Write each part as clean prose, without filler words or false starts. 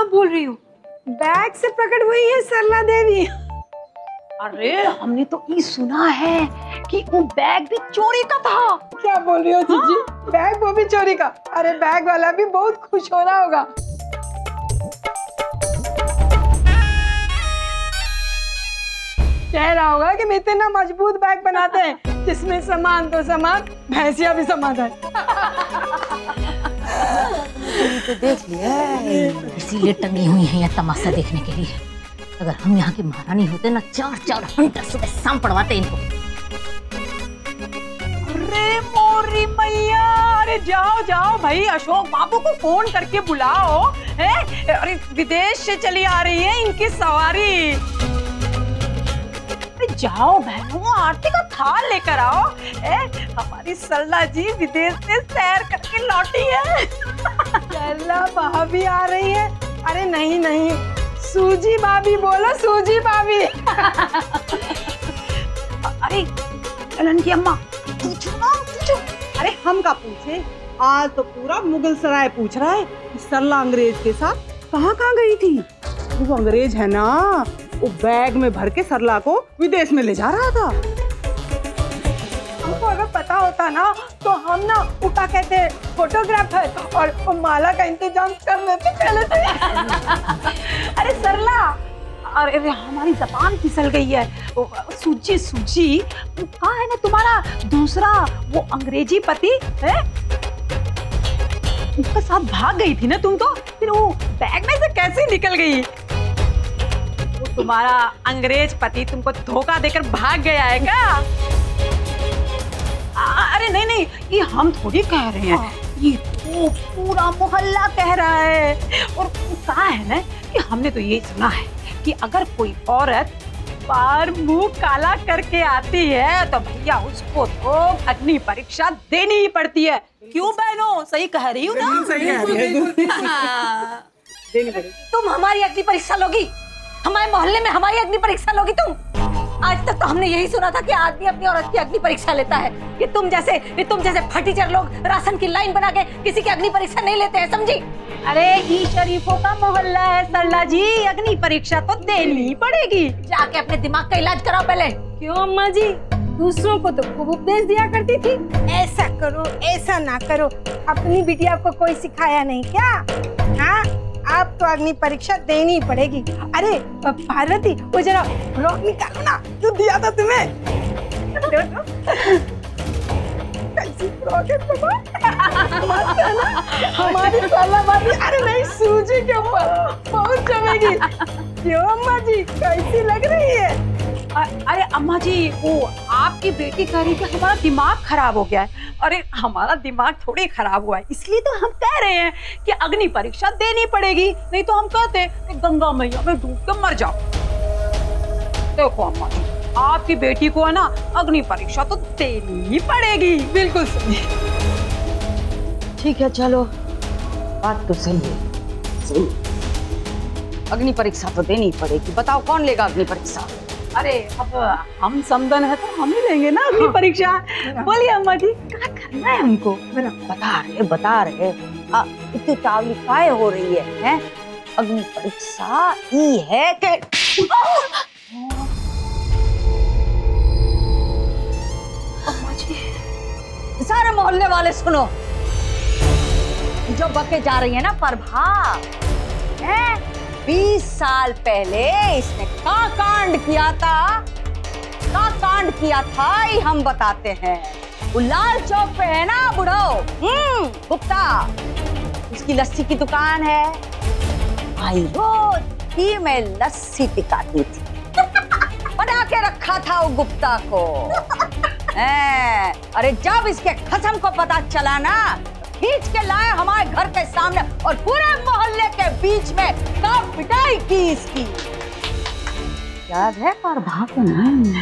बोल रही हो? बैग से प्रकट हुई है सरला देवी। अरे हमने तो ये सुना है कि वो बैग भी चोरी का था। क्या बोल रही हो जीजी? बैग वो भी चोरी का? अरे बैग वाला भी बहुत खुश हो रहा होगा। कह रहा होगा कि इतना मजबूत बैग बनाते हैं जिसमें सामान तो सामान, भैंसिया भी समा जाए। तो देख लिया, इसीलिए टंगी हुई है यहाँ तमाशा देखने के लिए। अगर हम यहाँ की महारानी होते ना, 4-4 हंटर सुबह शाम पड़वाते इनको। अरे मोरी मैया, अरे जाओ जाओ भाई, अशोक बाबू को फोन करके बुलाओ। अरे विदेश से चली आ रही है इनकी सवारी। अरे जाओ बहनों, आरती का थाल लेकर आओ। हमारी सरला जी विदेश से सैर करके लौटी है। सरला भाभी आ रही है? अरे नहीं नहीं, सूजी भाभी बोलो, सूजी भाभी। अरे कलन की अम्मा, पूछो ना, पूछो। अरे हम का पूछे, आज तो पूरा मुगल सराय पूछ रहा है कि सरला अंग्रेज के साथ कहाँ कहाँ गई थी। वो अंग्रेज है ना, वो बैग में भर के सरला को विदेश में ले जा रहा था। हमको अगर पता होता ना तो हम ना उठा कहते फोटोग्राफर और माला का इंतजाम कर लेते पहले से। अरे सरला, अरे हमारी जबान फिसल गई है। सूजी सूजी, कहाँ है ना तुम्हारा दूसरा वो अंग्रेजी पति है? उसके साथ भाग गई थी ना तुम तो, फिर वो बैग में से कैसे निकल गई? वो तुम्हारा अंग्रेज पति तुमको धोखा देकर भाग गया है क्या? अरे नहीं नहीं, ये हम थोड़ी कह रहे हैं, ये तो पूरा मोहल्ला कह रहा है। और कहा है ना कि हमने तो ये सुना है कि अगर कोई औरत बार मुंह काला करके आती है तो भैया उसको तो अग्नि परीक्षा देनी ही पड़ती है। क्यों बहनों, सही कह रही हूँ ना? सही कह रही है। देनी पड़ेगी। तुम हमारी अग्नि परीक्षा लोगी? हमारे मोहल्ले में हमारी अग्नि परीक्षा लोगी तुम? आज तक तो हमने यही सुना था कि आदमी अपनी औरत की अग्नि परीक्षा लेता है। ये तुम जैसे फटीचर लोग राशन की लाइन बना के किसी की अग्नि परीक्षा नहीं लेते हैं, समझी? अरे ये शरीफों का मोहल्ला है सरला जी, अग्नि परीक्षा तो देनी ही पड़ेगी। जाके अपने दिमाग का इलाज कराओ पहले। क्यों अम्मा जी? दूसरों को तो खूब उपदेश दिया करती थी, ऐसा करो ऐसा ना करो। अपनी बिटिया को कोई सिखाया नहीं क्या? हाँ, आप तो अग्नि परीक्षा देनी ही पड़ेगी। अरे पार्वती, वो जरा फ्रॉक निकालो ना, जो दिया था तुम्हें। कैसी फ्रॉक है मस्त है ना हमारी सरला भाभी? अरे नहीं, सूजी के ऊपर बहुत जमेगी। क्यों अम्मा जी, कैसी लग रही है? अरे अम्मा जी, वो आपकी बेटी कह रही कि हमारा दिमाग खराब हो गया है। अरे हमारा दिमाग थोड़ी खराब हुआ है, इसलिए तो हम कह रहे हैं कि अग्नि परीक्षा देनी पड़ेगी। नहीं तो हम कहते कि गंगा मैया में डूब के मर जाओ। देखो अम्मा जी, आपकी बेटी को है ना अग्नि परीक्षा तो देनी ही पड़ेगी। बिल्कुल सही। ठीक है, चलो, बात तो सही है। अग्नि परीक्षा तो देनी पड़ेगी। बताओ कौन लेगा अग्नि परीक्षा? अरे अब हम समदन है तो हम ही लेंगे ना अग्नि परीक्षा। बोलिए अम्मा जी, क्या करना है हमको? बता रहे इतनी तावली काय हो रही है? अग्नि परीक्षा ई है कि अम्मा जी, सारे मोहल्ले वाले सुनो, जो बके जा रही है ना प्रभा, 20 साल पहले इसने का कांड किया था ये हम बताते हैं। वो लाल चौक पे है ना बुढ़ो, गुप्ता, उसकी लस्सी की दुकान है। आई रोज ही मैं लस्सी पिकाती थी। बना के रखा था वो गुप्ता को। अरे जब इसके खसम को पता चला ना, खींच के लाए हमारे घर के सामने और पूरे मोहल्ले के बीच में काट पिटाई की इसकी। याद है प्रभा को ना?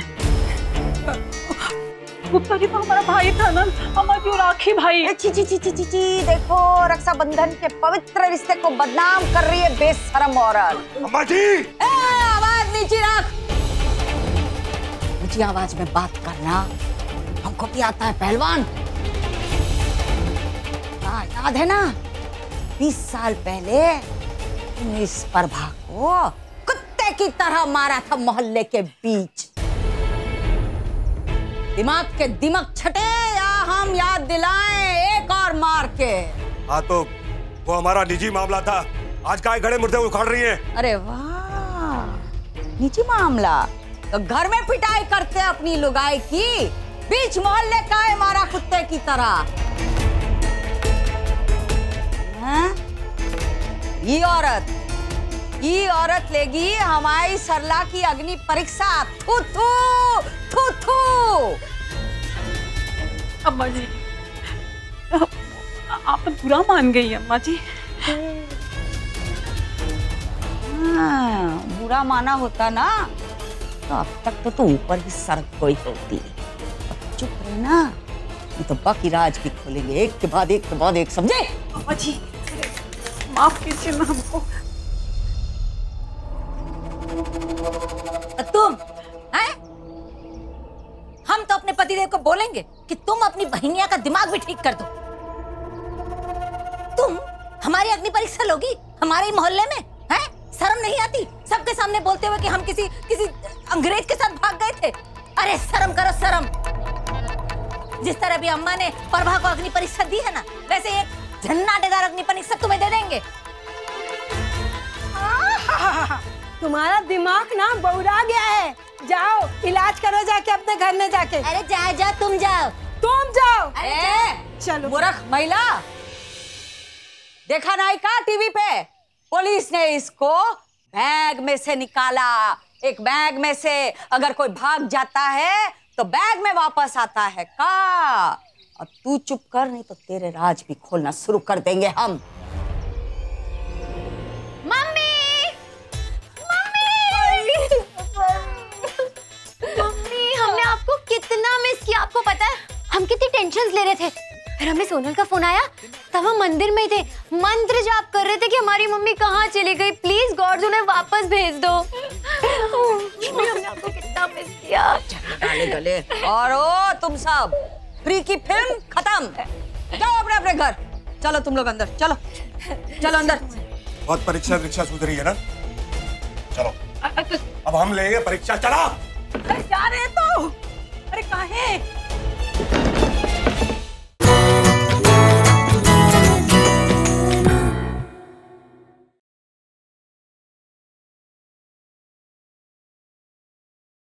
गुप्ता जी तो हमारा भाई था ना अम्मा जी, राखी भाई। ची ची ची ची ची ची, देखो रक्षाबंधन के पवित्र रिश्ते को बदनाम कर रही है बेशरम औरत। अम्मा जी, आवाज नीचे रख। ऊंची आवाज में बात करना हमको भी आता है पहलवान। याद है ना, 20 साल पहले इस प्रभा को कुत्ते की तरह मारा था मोहल्ले के बीच। दिमाग के दिमाग छटे या हम याद दिलाएं एक और मार के। हाँ तो वो हमारा निजी मामला था, आज काहे घड़े मुर्दे उखाड़ रही हैं? अरे वाह, निजी मामला तो घर में पिटाई करते अपनी लुगाई की, बीच मोहल्ले काहे मारा कुत्ते की तरह? हाँ? ये औरत लेगी हमारी सरला की अग्नि परीक्षा। थू थू थू थू। अम्मा जी, आप बुरा मान गई अम्मा जी। हाँ, बुरा माना होता ना तो अब तक तो तू ऊपर ही सड़क कोई होती। अब चुप रहे ना, ये तो बाकी राज भी खोलेंगे एक के बाद एक के बाद एक, समझे? अम्मा जी माफ कीजिए ना हमको। तुम हैं? हम तो अपने पतिदेव को बोलेंगे कि तुम अपनी बहनिया का दिमाग भी ठीक कर दो। तुम हमारी अग्नि परीक्षा लोगी हमारे मोहल्ले में? हैं? शर्म नहीं आती सबके सामने बोलते हुए कि हम किसी अंग्रेज के साथ भाग गए थे? अरे शर्म करो शर्म। जिस तरह भी अम्मा ने प्रभा को अग्नि परीक्षा दी है ना, वैसे एक झन्नाटेदार अग्नि परीक्षा तुम्हें दे देंगे। तुम्हारा दिमाग ना बौरा गया है। जाओ इलाज करो जाके अपने घर में जाके। अरे जा तुम जाओ। तुम जाओ। अरे चलो। मूर्ख महिला, देखा नहीं का टीवी पे? पुलिस ने इसको बैग में से निकाला। एक बैग में से अगर कोई भाग जाता है तो बैग में वापस आता है का। अब तू चुप कर, नहीं तो तेरे राज भी खोलना शुरू कर देंगे हम। मम्मी हमने आपको कितना मिस किया, आपको पता है? हम कितनी टेंशन्स ले रहे थे, फिर हमें सोनल का फोन आया, तब हम मंदिर में थे, मंत्र जाप कर रहे थे कि हमारी मम्मी कहाँ चली गई, प्लीज गॉड उन्हें वापस भेज दो। हमने आपको कितना मिस किया। डाले गले। और ओ तुम सब, फ्री की फिल्म खत्म, जाओ अपने अपने घर। चलो तुम लोग अंदर, चलो चलो अंदर। बहुत परीक्षा सुधरी है ना? चलो अब हम लेंगे परीक्षा। चला जा